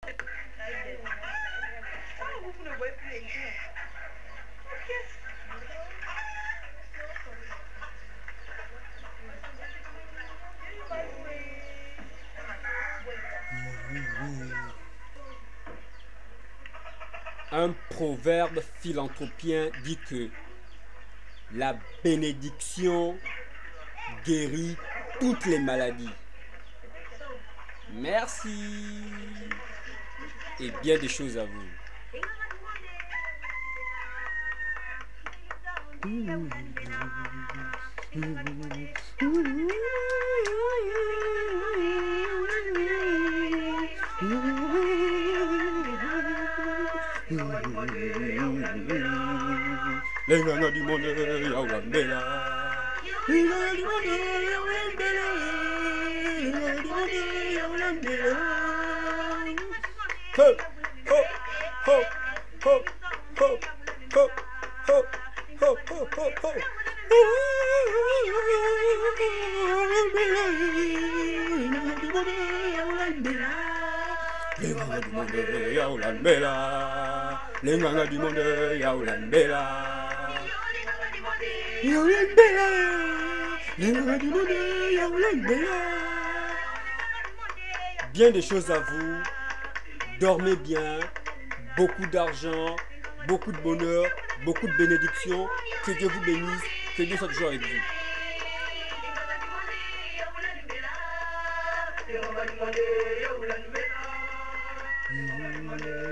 Un proverbe philanthropien dit que la bénédiction guérit toutes les maladies. Merci et bien des choses à vous. Les gars du monde, Yaoulambela. Les gars du monde, Yaoulambela. Les gars du monde, Yaoulambela. Ho, ho, ho, ho, ho, ho, ho, ho, ho, ho, ho. Les gars du monde, Yaoulambela. Les gars du monde, Yaoulambela. Yaoulambela, les gars du monde, Yaoulambela. Bien des choses à vous. Dormez bien. Beaucoup d'argent, beaucoup de bonheur, beaucoup de bénédictions. Que Dieu vous bénisse. Que Dieu soit toujours avec vous.